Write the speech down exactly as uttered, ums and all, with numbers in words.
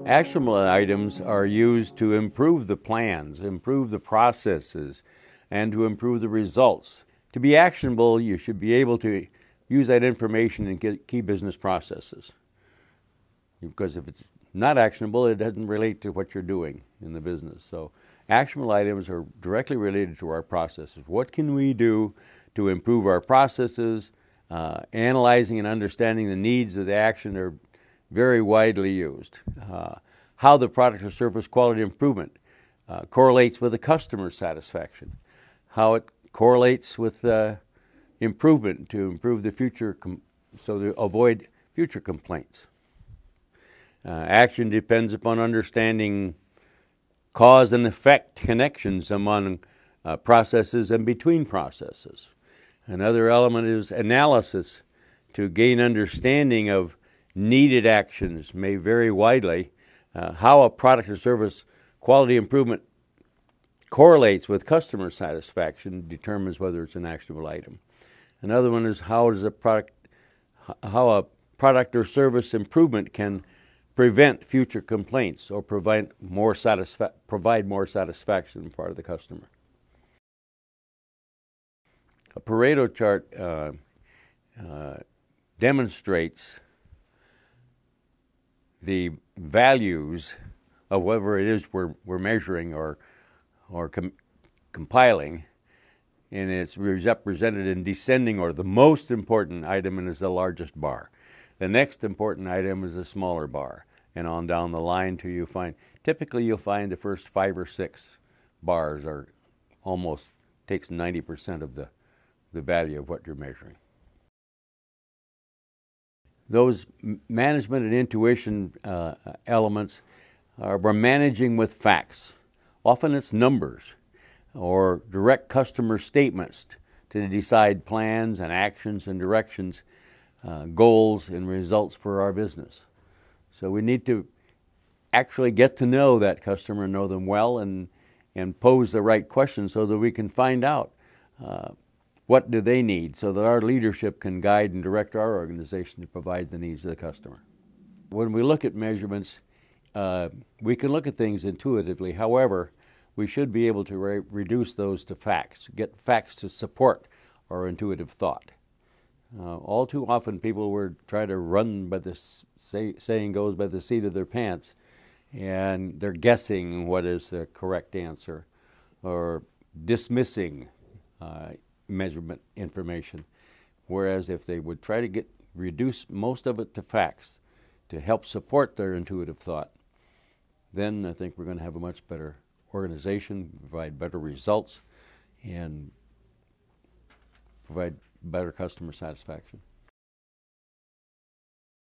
Actionable items are used to improve the plans, improve the processes, and to improve the results. To be actionable, you should be able to use that information in key business processes. Because if it's not actionable, it doesn't relate to what you're doing in the business. So actionable items are directly related to our processes. What can we do to improve our processes? Uh, analyzing and understanding the needs of the action are very widely used. Uh, how the product or service quality improvement uh, correlates with the customer satisfaction. How it correlates with uh, improvement to improve the future, com so to avoid future complaints. Uh, action depends upon understanding cause and effect connections among uh, processes and between processes. Another element is analysis to gain understanding of needed actions may vary widely. Uh, how a product or service quality improvement correlates with customer satisfaction determines whether it's an actionable item. Another one is how does a product, how a product or service improvement can prevent future complaints or provide more satisfa provide more satisfaction on the part of the customer. A Pareto chart uh, uh, demonstrates the values of whatever it is we're, we're measuring or, or com compiling, and it's represented in descending order. The most important item is the largest bar. The next important item is a smaller bar, and on down the line till you find, typically you'll find the first five or six bars are almost, takes ninety percent of the, the value of what you're measuring. Those management and intuition uh, elements are we're managing with facts. Often it's numbers or direct customer statements to decide plans and actions and directions, uh, goals and results for our business. So we need to actually get to know that customer, know them well, and, and pose the right questions so that we can find out uh, what do they need so that our leadership can guide and direct our organization to provide the needs of the customer. When we look at measurements, uh, we can look at things intuitively. However, we should be able to re reduce those to facts, get facts to support our intuitive thought. Uh, all too often people were trying to run by the say, saying goes by the seat of their pants, and they're guessing what is the correct answer or dismissing uh, measurement information. Whereas if they would try to get reduce most of it to facts to help support their intuitive thought, then I think we're going to have a much better organization, provide better results, and provide better customer satisfaction.